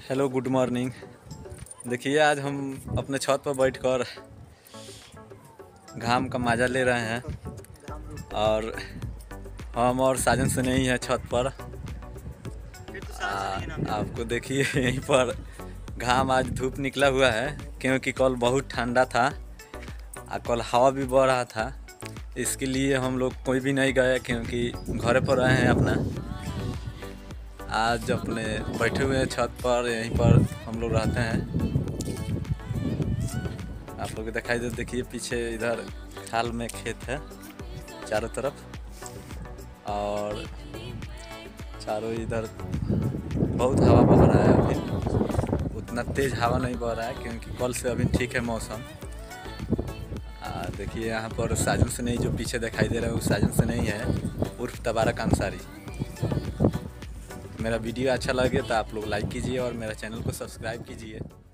Hello good morning. देखिए आज हम अपने छत पर बैठकर घाम का मज़ा ले रहे हैं और हम और साजन से नहीं है छत पर। आपको देखिए यहीं पर घाम आज धूप निकला हुआ है क्योंकि कल बहुत ठंडा था और कल हवा भी बह रहा था। इसके लिए हम लोग कोई भी नहीं गए क्योंकि घर पर रहे हैं अपना। आज अपने बैठे हुए हैं छत पर, यहीं पर हम लोग रहते हैं। आप लोग दिखाई दे, देखिए पीछे इधर खाल में खेत है चारों तरफ और चारों इधर बहुत हवा बह रहा है। अभी उतना तेज़ हवा नहीं बह रहा है क्योंकि कल से अभी ठीक है मौसम। देखिए यहाँ पर साजन से नहीं, जो पीछे दिखाई दे रहा है वो साजन से नहीं है, उर्फ तबारक अंसारी। मेरा वीडियो अच्छा लगे तो आप लोग लाइक कीजिए और मेरा चैनल को सब्सक्राइब कीजिए।